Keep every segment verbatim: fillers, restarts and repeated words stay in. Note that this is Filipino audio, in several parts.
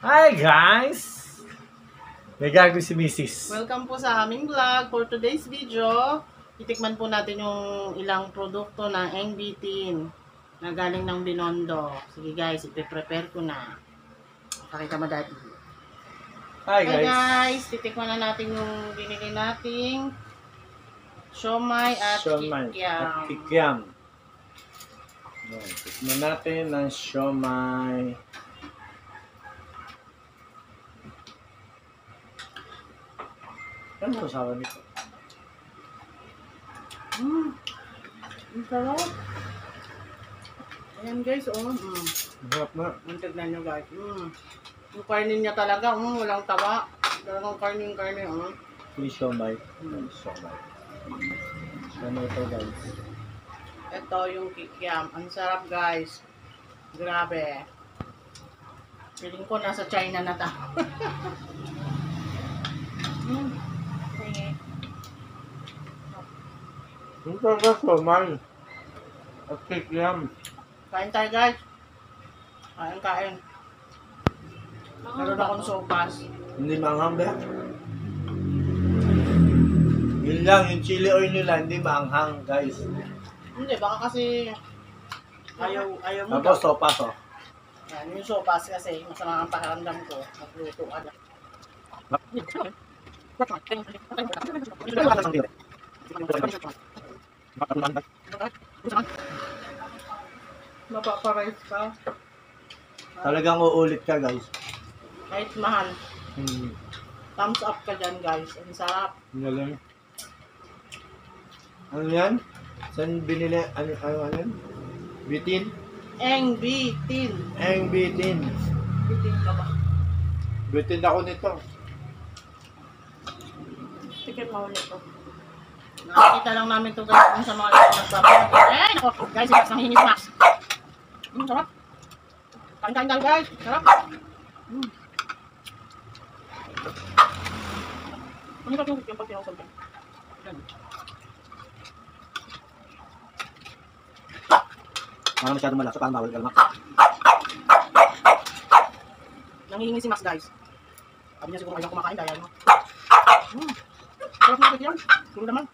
Hi guys! May gagawin si Missus Welcome po sa aming vlog. For today's video, titikman po natin yung ilang produkto ng Eng Bitin na galing ng Binondo. Sige guys, ipe-prepare ko na. Pakita mo dati. Hi Hi guys! guys, titikman na natin yung binili nating siomai at Siomai kikiam. at kikiam. Yan, tikman natin ang siomai. Ano ang sawa nito? Mmm, ang sarap. Ayan guys, oh. Mm. Masarap na. Ang tignan nyo guys. Mm. Yung karne niya talaga, um, walang tawa. Talagang karne yung karne, um. Yung siomai. Mm. Siomai. Siomai ito guys. Ito yung kikiam. Ang sarap guys. Grabe. Feeling ko nasa China na ta. mm. Sige. Yung talaga siomai. At kikiam. Kain tayo guys. Kain kain. Meron akong sopas. Hindi maanghang ba? Yun lang, yung chili oil nila hindi maanghang guys. Hindi, baka kasi ayaw, ayaw mo. Tapos sopas oh. Yan, yung sopas kasi masama ang pakiramdam ko. Magluto ka lang. Mapaparais ka. Talagang uulit ka guys. Kahit mahal. Hmm. Thumbs up ka dyan guys. Ang sarap. Galing. Ano yan? Saan binili? Ano, ano, ano yan? Bitin? Eng Bitin. Eng bitin. Bitin ka ba? Bitin ako nito. Tikim mo ulit to. Nakikita lang namin to guys kung sa mga nagpapalagay. Eh, nako. Guys, Max, nangihinis Max. Mm, sarap. Kain-kain tayo guys. Sarap. Mm. Ano ka yung yung pag tinawag ko? Yan. Parang masyadong malasa, parang bawal ka lang. Nangihingi si Max guys. Sabi niya siguro ayaw kumakain dahil ano. Mm. Sarap na ito yan. Siguro naman.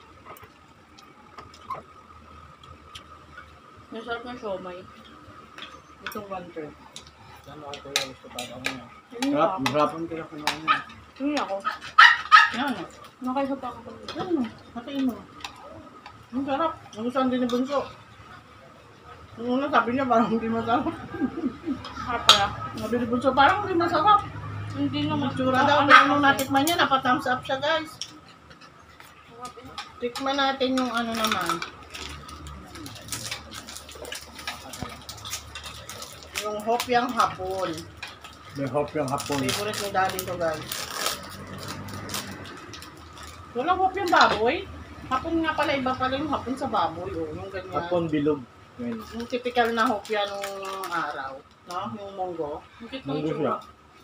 Yung sarap ng siomai. Itong one third. Ano ako yung gusto para ako niya? Hindi Sarap, ako. masarap ang kinakain niya. Hindi ako. Yan. Nakaisa pa ako. Yan. Hatiin mo. Ang sarap. Nagustuhan din ni Bunso. Yung una sabi niya parang hindi masarap. Ah, pala. Sabi ni Bunso parang hindi masarap. Hindi naman. Tsura daw. Pero nung natikman niya, napa-thumbs up siya guys. Tikman natin yung ano naman. Yung hopyang hapon. May hope yung hapon. Favorite ni Daddy to guys. Walang hopyang baboy. Hapon nga pala, iba pala yung hapon sa baboy. Oh, yung ganyan. Hapon bilog. Yan. Yung typical na hopya nung araw. No? Yung monggo. Munggo siya.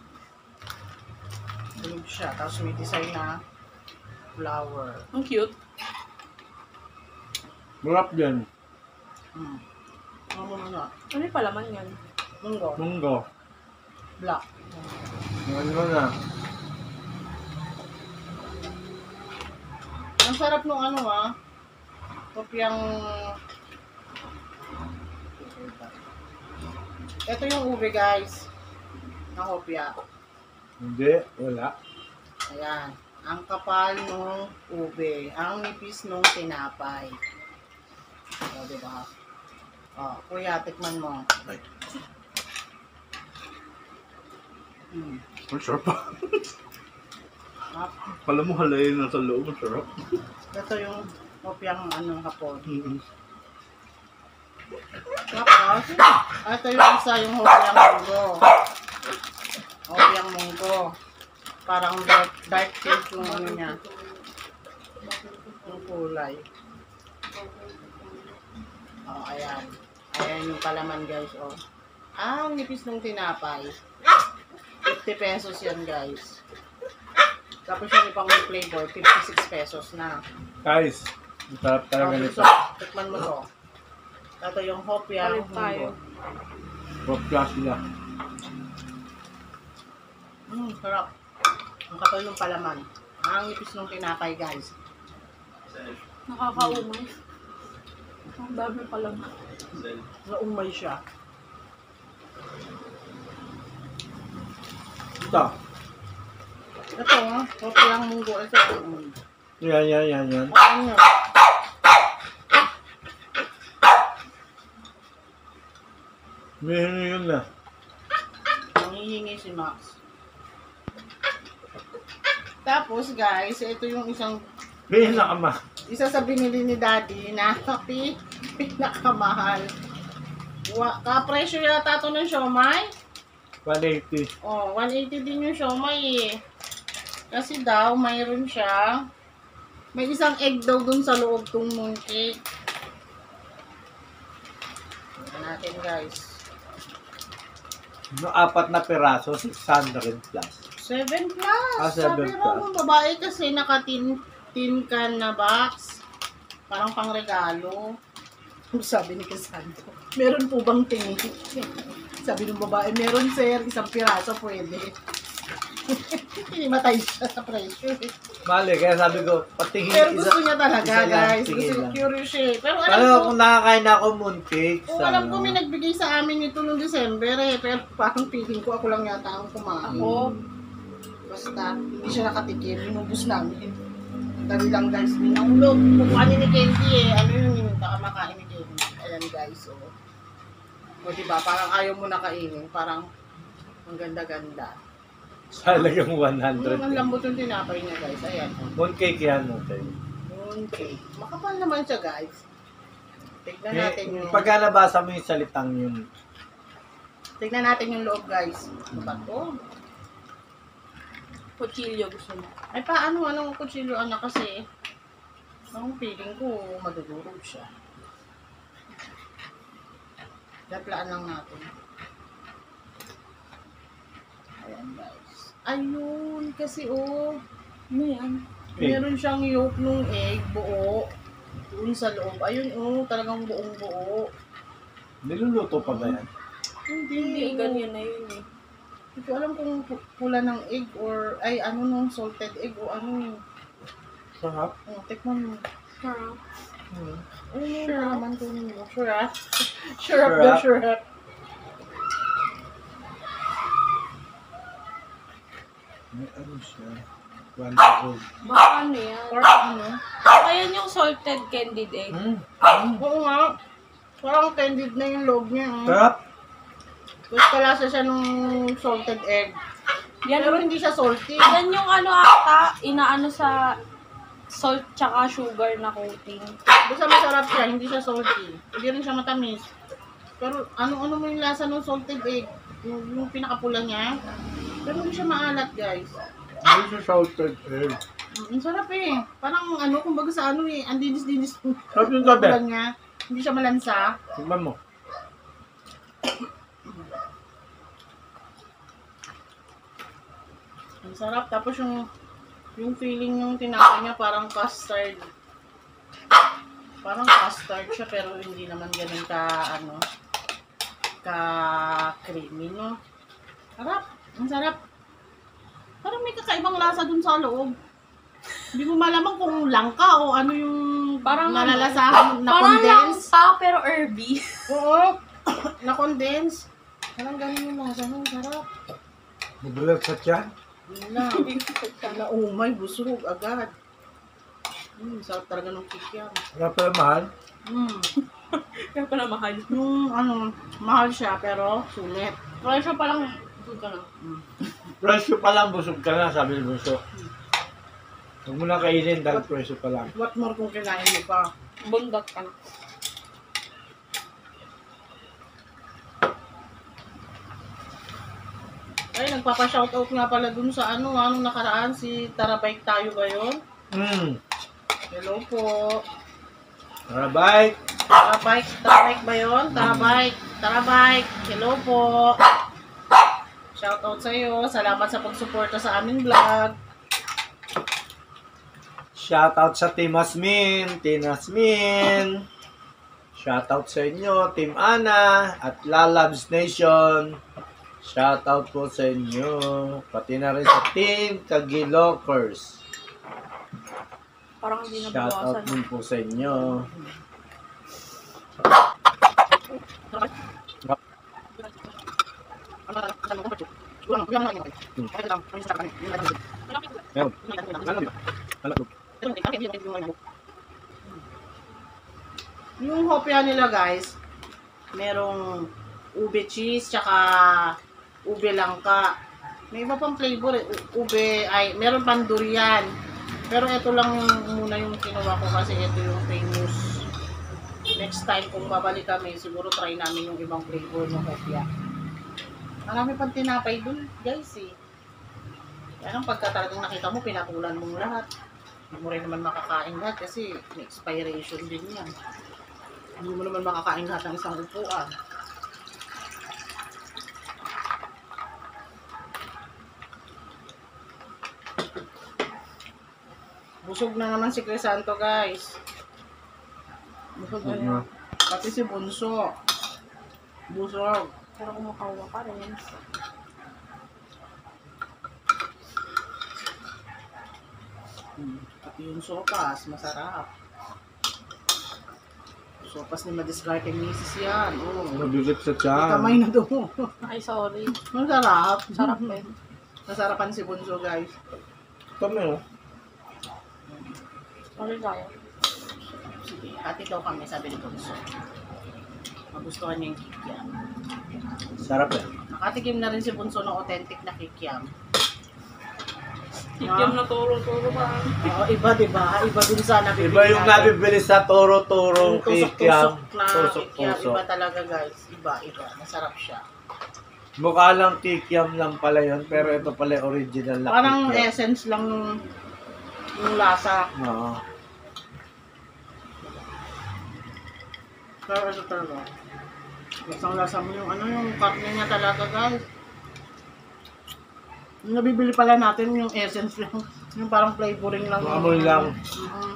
Bilog siya. Tapos may design na flower. Ang cute. Marap yan. Hmm. Ano mo na? Ano yung palaman yan? Monggo. Munggo. Black. Ano mo na? Ang sarap nung ano ah. Hopyang... Ito yung ube guys. Na hopya. Hindi, wala. Ayan. Ang kapal nung ube. Ang nipis nung tinapay. O, diba? O, kuya, tikman mo. Ay. Hmm. Ang sarap pa. Hap. Pala mo halayin na sa loob. Ang sarap. Ito yung hopyang ano, hapon. Mm-hmm. Tapos, ito yung isa yung hopyang munggo. Hopyang munggo. Parang dark, dark shade yung ano niya. Yung kulay. Oh, ayan. Ayan yung palaman guys, oh. Ah, ang nipis ng tinapay. fifty pesos yan guys. Tapos yung ibang flavor, fifty-six pesos na. Guys, ang sarap talaga Oh, nito. so, tikman mo to. Ito yung hopya. Palit tayo. Top class nila. Mm, sarap. Ang kapal ng palaman. Ang ipis ng tinapay, guys. Nakakaumay. Ang dami pala. Naumay siya. Ito. Ito, ha? Kopi ang munggo. Ito. Mm. Yan, yan, yan, yan. Ano yun? May yun na. Nangihingi si Max. Tapos, guys, ito yung isang May na ama. isa sa binili ni Daddy na pi, pinakamahal. Wa, kapresyo yata ito ng siomay. one eighty. Oh, one eighty din yung siomay eh. Kasi daw, mayroon siya. May isang egg daw dun sa loob tong mooncake. Tingnan natin, guys. No, apat na peraso, six hundred plus. seven plus. Ah, seven Sabi raw plus. ng babae kasi naka-tin tin can na box. Parang pang regalo. Sabi ni Cassandra, meron po bang tingin? Sabi ng babae, meron sir, isang piraso pwede. Hinimatay siya sa presyo. Mali, kaya sabi ko, patingin Pero gusto niya talaga, isa lang, guys. sige Gusto niya, lang. curious siya. eh. Pero alam Alam ko, kung nakakain na ako mooncake. kung sa alam ko ano. may nagbigay sa amin ito noong December eh. Pero parang feeling ko ako lang yata ang kumain. Ako, Basta, hindi siya nakatikim. Inubos namin. Dali lang guys, minahulog. Kukuha ni ni Candy eh. Ano yung hinunta ka makain ni Candy? Ayan guys, oh. O diba, parang ayaw mo na kainin. Parang, ang ganda-ganda. Talagang one hundred. Ang lambot yung tinapay niya guys. Ayan. Mooncake yan natin. Okay. Makapal naman siya guys. Tignan natin Eh, yung... pagka nabasa mo yung salitang yun, Tignan natin yung loob guys. Ano ba to? kutsilyo gusto mo. Ay paano, anong kutsilyo anak kasi? Ang feeling ko, madudurog siya. Daplaan lang natin. Ayan guys. Ayun, kasi oh, Ano yan? Egg. meron siyang yolk nung egg, buo. Doon sa loob. Ayun oh, talagang buong buo. niluluto pa ba yan? Hindi, Hindi, oh. ganyan na yun eh. Hindi ko alam kung pu- pula ng egg or, ay ano nung salted egg o ano. Sarap. Oh, tikman mo. Sarap. Hmm. Ano yung Sure. naman ko nyo? Sure ah? Sure up Sure daw, up. sure up. May ano siya? One hundred. Baka ano yan? Or ano? Baka yan yung salted candied egg. Hmm. Oo nga. Parang candied na yung loob niya. Eh. Sarap. Tapos kalasa siya nung salted egg. Yan, Pero hindi siya salty. yan yung ano ata, inaano sa salt tsaka sugar na coating. Basta masarap siya, hindi siya salty. Hindi rin siya matamis. Pero ano-ano mo yung lasa ng salted egg? Yung, yung pinakapula niya. Pero hindi siya maalat guys. Ano siya salted egg? Mm, ang sarap eh. Parang ano, kumbaga sa ano eh, ang dinis-dinis ng Sarap yung gabi. pula niya. Hindi siya malansa. Tignan mo. Ang sarap. Tapos yung yung feeling yung tinapay niya parang custard. Parang custard siya pero hindi naman ganun ka ano ka creamy no. Sarap. Ang sarap. Parang may kakaibang lasa dun sa loob. Hindi mo malaman kung langka o ano yung Parang ano, nalalasahan na Parang lang condense. pa pero herby. Oo. na condense. Parang ganun yung lasa. Ang sarap. Mabulag sa tiyan. Yun lang. Naumay, busog agad. Hmm, sarap talaga ng kikyam. Wala pala mahal. Hmm. Kaya pala mahal. Yung ano, mahal siya pero sulit. Presyo pa lang, doon ka na. Hmm. Presyo pa lang, busog ka na, sabi ni Bunso. Huwag mo na kainin dahil presyo pa lang. What more kung kinain mo pa? Bundak ka na. Ay, nagpapa-shoutout nga pala dun sa ano, anong nakaraan, si Tarabike tayo ba yun? Hmm. Hello po. Tara, bye. Tarabike, Tarabike ba yun? Tarabike, Tarabike. Hello po. Shoutout sa iyo. Salamat sa pagsuporta sa aming vlog. Shoutout sa Team Asmin, Team Asmin. Shoutout sa inyo, Team Ana at Lalabs Nation. Shoutout po sa inyo. Pati na rin sa Team Kagilokers. Parang hindi na Shoutout bawasan. din po sa inyo. Meron. Ano? Ano? Yung hopya nila guys, merong ube cheese, tsaka ube langka. May iba pang flavor eh. U- Ube, ay, meron pang durian. Pero ito lang muna yung kinuha ko kasi ito yung famous. Next time kung babalik kami, siguro try namin yung ibang flavor ng hopya. Marami pang tinapay dun guys eh. Yan ang pagka talagang nakita mo, pinatulan mong lahat. Hindi mo rin naman makakain lahat kasi may expiration din yan. Hindi mo naman makakain lahat ng isang upuan. Busog na naman si Crisanto guys. Busog na niya. Pati si Bunso. Busog. Pero kumakawa pa rin. Hmm. Pati yung sopas, masarap. Sopas ni Madiscarte Misis yan. Oh. Mabigat sa May tiyan. kamay na doon. Ay, sorry. Masarap. Sarap eh. Nasarapan si Bunso guys. Kami oh. Sorry tayo. Sige, hati daw kami, sabi ni Bunso. Magustuhan niya yung kikiam. Sarap eh. Nakatikim na rin si Bunso ng authentic na kikiam. Tikyam na turo-turo ba? Oo, iba diba? Iba dun sa nabibili Iba yung natin. nabibili sa toro-torong Yung kikiam. tusok-tusok na kikiam. Tusok-tusok. Iba talaga guys. Iba, iba. Masarap siya. Mukha lang kikiam lang pala yun, pero ito pala yung original na Parang kikiam. essence lang yung lasa. Oo. Pero ito talaga. Lasang lasa mo yung ano, yung karne niya talaga guys. Yung nabibili pala natin yung essence lang. Yung parang flavoring lang. Amoy lang. Mhm.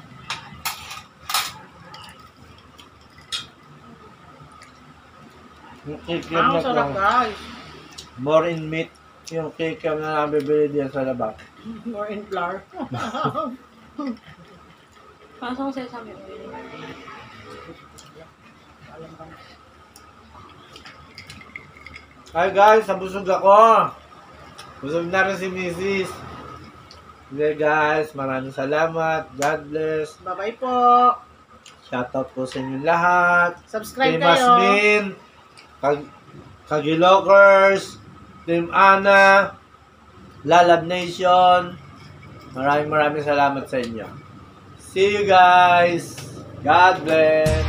Yung kikiam Ah, na sarap to, guys. more in meat yung kikiam na nabibili diyan sa labas. More in flour. Pasok ko sesame oil. Hi guys, nabusog ako. Busog na rin si missus. Okay guys, maraming salamat. God bless. Bye-bye po. Shoutout po sa inyo lahat. Subscribe Team kayo. Asmin, Kag Kagilokers, Team Ana, Lalab Nation. Maraming maraming salamat sa inyo. See you guys. God bless.